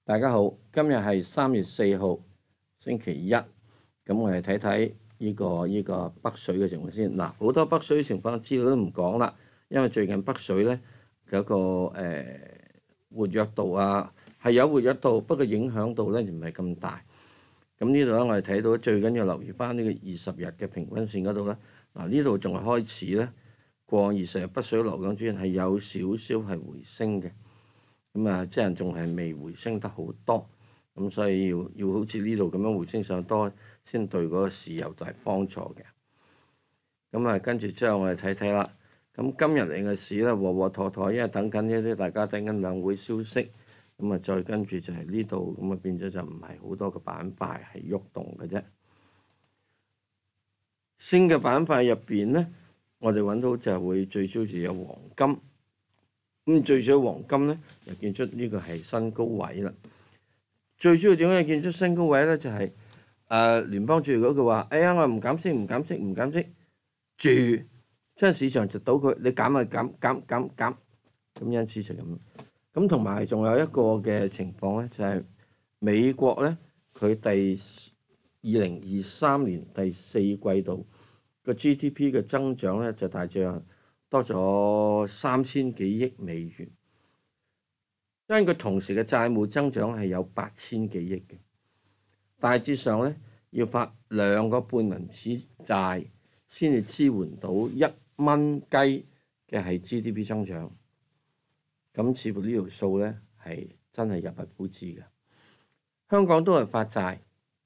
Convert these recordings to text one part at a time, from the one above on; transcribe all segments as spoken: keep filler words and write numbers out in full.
大家好，今日係三月四號，星期一。咁我哋睇睇呢個呢個北水嘅情況先。嗱，好多北水情況資料都唔講啦，因為最近北水咧有個誒、呃、活躍度啊，係有活躍度，不過影響度咧唔係咁大。咁呢度咧，我哋睇到最緊要留意翻呢個二十日嘅平均線嗰度咧。嗱，呢度仲係開始咧過二十日北水流港主係有少少係回升嘅。咁啊，即係仲係未回升得好多，咁所以要要好似呢度咁樣回升上多，先對嗰個市有大幫助嘅。咁啊，跟住之後我哋睇睇啦。咁今日嚟嘅市咧，和和妥妥，因為等緊一啲大家等緊兩會消息，咁啊再跟住就係呢度，咁啊變咗就唔係好多個板塊係喐動嘅啫。升嘅板塊入邊咧，我哋揾到就係會最少就有黃金。咁最主要黃金咧，又見出呢個係新高位啦。最主要點解見出新高位咧？就係、是、誒、呃、聯邦儲備局佢話：哎呀，我唔減息，唔減息，唔減息住，即係市場就倒佢，你減咪減減減減，咁因此就咁。咁同埋仲有一個嘅情況咧，就係、是、美國咧，佢第二零二三年第四季度個 G D P 嘅增長咧，就大約多咗三千幾億美元，因為佢同時嘅債務增長係有八千幾億嘅，大致上咧要發兩個半銀紙債先至支援到一蚊雞嘅係 G D P 增長，咁似乎呢條數咧係真係入不敷支嘅。香港都係發債，誒、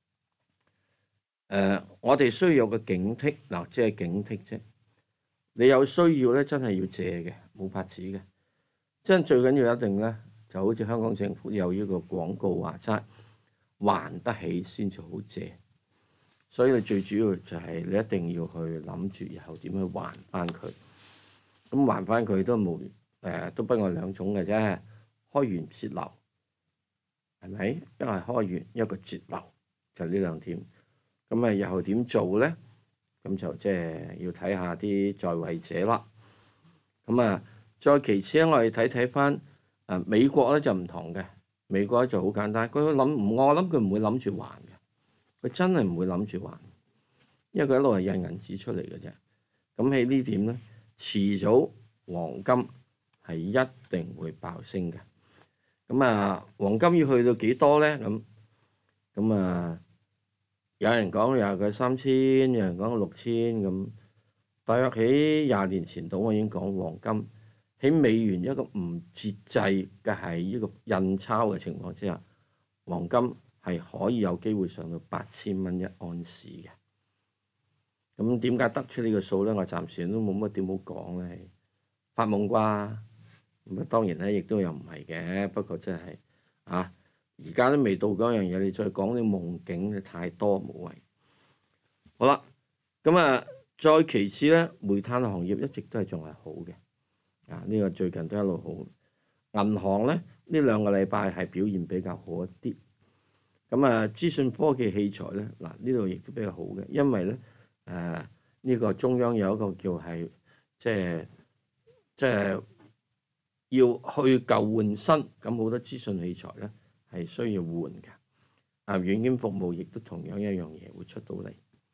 呃，我哋需要有個警惕，嗱，即係警惕啫。你有需要咧，真係要借嘅，冇法子嘅。真係最緊要一定咧，就好似香港政府有呢個廣告話齋，還得起先至好借。所以你最主要就係你一定要去諗住，然後點去還翻佢。咁還翻佢都冇誒、呃，都不外兩種嘅啫。開源節流係咪？一個係開源，一個節流，就呢兩點。咁啊，日後點做咧？咁就即係要睇下啲在位者啦。咁啊，再其次咧，我哋睇睇翻誒美國咧就唔同嘅。美國咧就好簡單，佢諗我諗佢唔會諗住還嘅，佢真係唔會諗住還，因為佢一路係印銀紙出嚟嘅啫。咁喺呢點咧，遲早黃金係一定會爆升嘅。咁啊，黃金要去到幾多咧？咁咁啊？有人講又係佢三千，有人講六千咁。大約喺廿年前度，我已經講黃金喺美元一個唔節制嘅係呢個印鈔嘅情況之下，黃金係可以有機會上到八千蚊一盎司嘅。咁點解得出呢個數咧？我暫時都冇乜點好講咧，發夢啩？咁啊當然咧，亦都又唔係嘅。不過真係啊〜而家都未到嗰樣嘢，你再講啲夢境嘅太多無謂。好啦，咁啊，再其次咧，煤炭行業一直都係仲係好嘅。啊，呢個最近都一路好。銀行咧，呢兩個禮拜係表現比較好一啲。咁啊，資訊科技器材咧，嗱呢度亦都比較好嘅，因為咧誒呢個中央有一個叫係即係即係要去舊換新，咁好多資訊器材咧係需要換嘅。啊，軟件服務亦都同樣一樣嘢會出到嚟，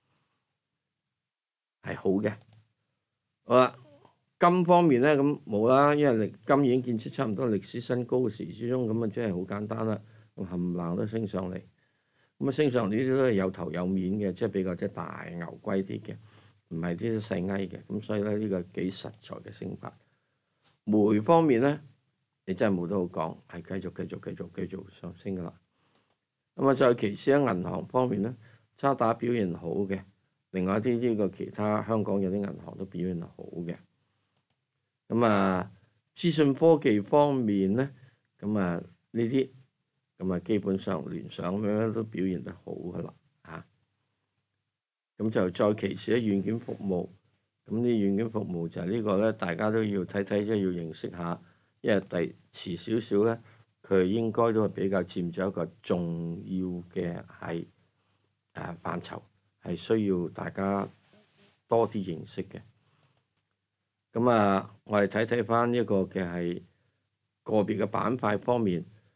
係好嘅。好啦，金方面咧咁冇啦，因為金已經見出差唔多歷史新高嘅時之中，咁啊即係好簡單啦，咁冚唪唥都升上嚟。咁啊升上嚟呢啲都係有頭有面嘅，即係比較即係大牛龜啲嘅，唔係啲細蟻嘅。咁所以咧呢個幾實在嘅升法。煤方面咧，你真係冇得好講，係繼續繼續繼續繼續上升噶啦。咁啊，再其次喺銀行方面咧，渣打表現好嘅，另外一啲呢個其他香港有啲銀行都表現好嘅。咁啊，資訊科技方面咧，咁啊呢啲咁啊基本上聯想咁樣都表現得好噶啦嚇。咁就再其次喺軟件服務，咁啲軟件服務就係呢個咧，大家都要睇睇，即係要認識下，因為第遲少少咧。佢應該都係比較佔咗一個重要嘅係誒範疇，係需要大家多啲認識嘅。咁啊，我哋睇睇翻呢一個嘅係個別嘅板塊方面，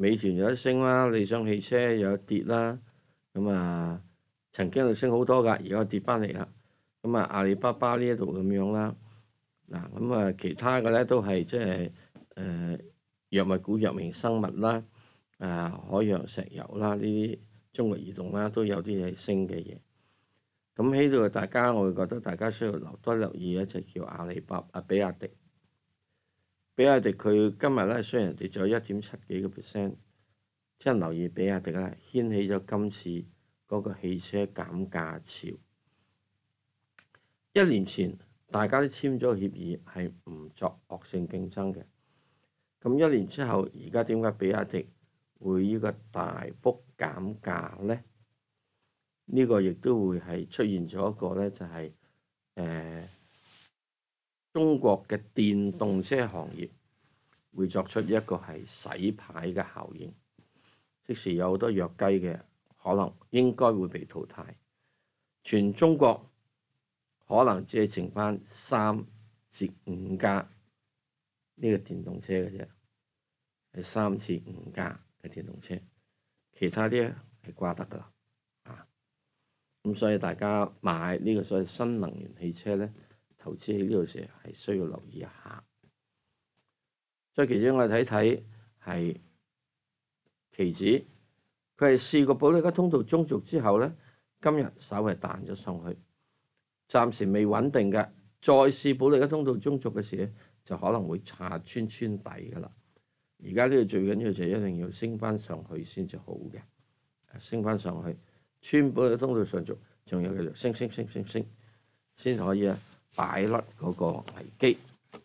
美團有得升啦，理想汽車有得跌啦。咁啊，曾經就升好多㗎，而家跌翻嚟啦。咁啊，阿里巴巴呢一度咁樣啦。嗱，咁啊，其他嘅咧都係即係誒藥物股、藥明生物啦、啊海洋石油啦，呢啲中國移動啦，都有啲係升嘅嘢。咁喺度，大家我會覺得大家需要留多留意一隻叫阿里巴巴、比亞迪。比亞迪佢今日咧雖然跌咗一點七幾個 percent， 即係留意比亞迪咧掀起咗今次嗰個汽車減價潮。一年前大家都簽咗協議係唔作惡性競爭嘅，咁一年之後，而家點解比亞迪會呢個大幅減價呢？呢、這個亦都會係出現咗一個咧，就係、是、誒、呃、中國嘅電動車行業會作出一個係洗牌嘅效應，即時有好多弱雞嘅可能應該會被淘汰，全中國可能只係剩翻三至五家呢個電動車嘅啫，係三至五家嘅電動車，其他啲係掛得㗎啦，啊，咁所以大家買呢個所謂新能源汽車咧，投資喺呢度時係需要留意一下。再其次我哋睇睇係期指，佢係試過保利加通道中軸之後咧，今日稍微彈咗上去。暫時未穩定嘅，再試保利加通道中軸嘅時咧，就可能會下穿穿底㗎啦。而家呢度最緊要就一定要升翻上去先至好嘅，升翻上去穿保利加通道上軸，仲有繼續升升升升升，先可以啊擺甩嗰個危機。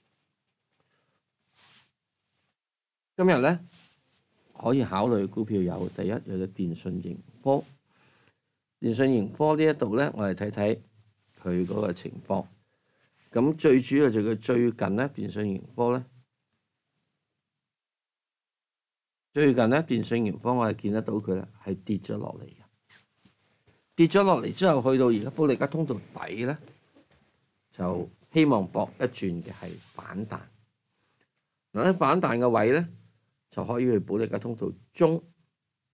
今日咧可以考慮股票有第一有隻電訊盈科，電訊盈科呢一度咧，我哋睇睇佢嗰個情況。咁最主要就係佢最近咧，電訊盈科咧，最近咧電訊盈科我哋見得到佢咧係跌咗落嚟嘅，跌咗落嚟之後去到而家保利加通道底咧，就希望搏一轉嘅係反彈。嗱喺反彈嘅位咧，就可以去保利加通道中